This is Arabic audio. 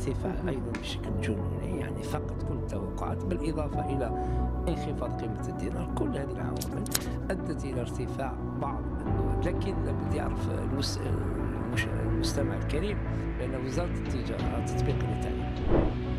ارتفاع أيضًا بشكل جنوني، يعني فقد كل التوقعات، بالإضافة إلى انخفاض قيمة الدينار. كل هذه العوامل أدت إلى ارتفاع بعض الدول، لكن لابد يعرف المستمع الكريم بأن وزارة التجارة تطبيق للتعليم.